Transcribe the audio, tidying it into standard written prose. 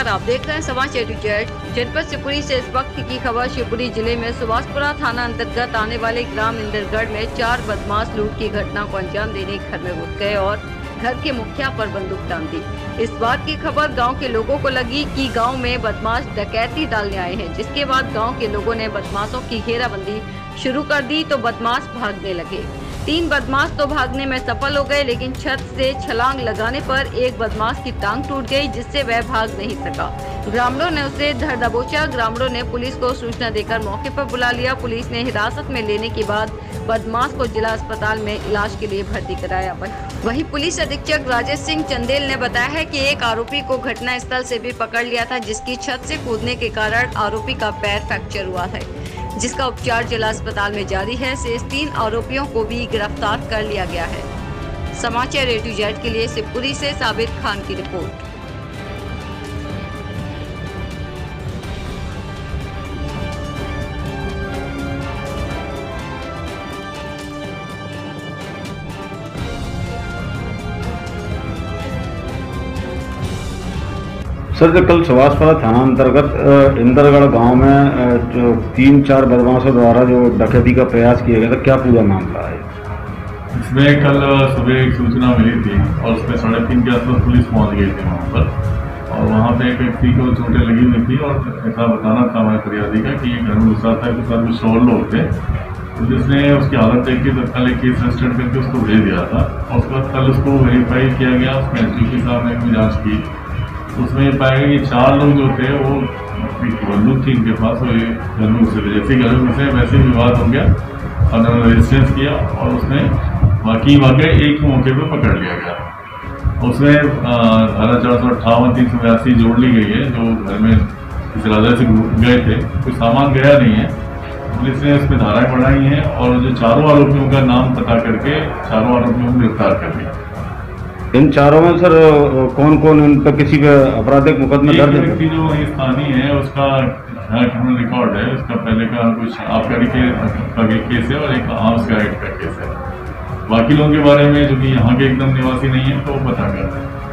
आप देख रहे हैं समाचार टू जनपद शिवपुरी से इस वक्त की खबर। शिवपुरी जिले में सुभाषपुरा थाना अंतर्गत आने वाले ग्राम इंदरगढ़ में 4 बदमाश लूट की घटना को अंजाम देने घर में घुस गए और घर के मुखिया पर बंदूक तान दी। इस बात की खबर गांव के लोगों को लगी कि गांव में बदमाश डकैती डालने आए हैं, जिसके बाद गांव के लोगों ने बदमाशों की घेराबंदी शुरू कर दी तो बदमाश भागने लगे। 3 बदमाश तो भागने में सफल हो गए, लेकिन छत से छलांग लगाने पर एक बदमाश की टांग टूट गई, जिससे वह भाग नहीं सका। ग्रामीणों ने उसे धर दबोचा। ग्रामीणों ने पुलिस को सूचना देकर मौके पर बुला लिया। पुलिस ने हिरासत में लेने के बाद बदमाश को जिला अस्पताल में इलाज के लिए भर्ती कराया। वहीं पुलिस अधीक्षक राजेश सिंह चंदेल ने बताया है कि एक आरोपी को घटना स्थल से भी पकड़ लिया था, जिसकी छत से कूदने के कारण आरोपी का पैर फ्रैक्चर हुआ है, जिसका उपचार जिला अस्पताल में जारी है। शेष 3 आरोपियों को भी गिरफ्तार कर लिया गया है। समाचार A-Z के लिए शिवपुरी से साबिर खान की रिपोर्ट। सर, जो कल सुभाषपुरा थाना अंतर्गत इंदरगढ़ गांव में जो 3-4 बदमाशों द्वारा जो डकैती का प्रयास किया गया था, क्या पूरा मामला है? इसमें कल सुबह एक सूचना मिली थी और उसमें 3:30 के आसपास पुलिस पहुंच गई थी वहाँ पर, और वहाँ पे एक व्यक्ति को चोटें लगी हुई थी और ऐसा बताना था हमारे फरियादी का कि ये घर में घुसा था, उसके साथ कुछ और लोग थे, तो जिसने उसकी हालत देख के तत्काल एक केस रजिस्टर करके उसको भेज दिया था। और उसके बाद कल उसको वेरीफाई किया गया, उसमें SDP साहब ने भी जाँच की। उसमें ये पाया कि 4 लोग जो थे वो बंदूक थी इनके पास, वो घर में घुसे थे। जैसे घर में घुसे वैसे विवाद हो गया और उन्होंने रजिस्टेंस किया और उसमें बाकी वाकई एक मौके पर पकड़ लिया गया। उसमें धारा 458, 382 जोड़ ली गई है, जो घर में इस इरादे से गए थे, कोई सामान गया नहीं है। पुलिस ने उसमें धाराएं बढ़ाई हैं और जो 4 आरोपियों का नाम पता करके 4 आरोपियों को गिरफ्तार कर लिया। इन 4 में सर कौन कौन, इन पर किसी पे आपराधिक मुकदमा दर्ज है? व्यक्ति जो स्थानीय है उसका क्रिमिनल रिकॉर्ड है, उसका पहले का कुछ आबकारी का केस है और एक आर्म्स का एक्ट का केस है। बाकी लोगों के बारे में जो कि यहाँ के एकदम निवासी नहीं है तो वो पता कर रहे हैं।